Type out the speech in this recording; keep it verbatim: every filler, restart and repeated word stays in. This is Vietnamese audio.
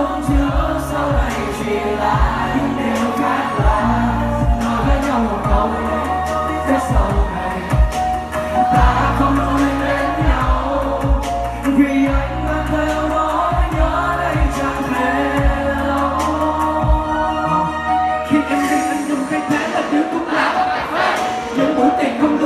không nhớ sau này chỉ là những điều khác lạ. Nói với nhau một câu sẽ sau này ta không nói đến nhau, vì anh mang theo nỗi nhớ đây chẳng thể lâu. Khi em đi anh dùng cái thế là điều cũng lạ, những buổi tiệc không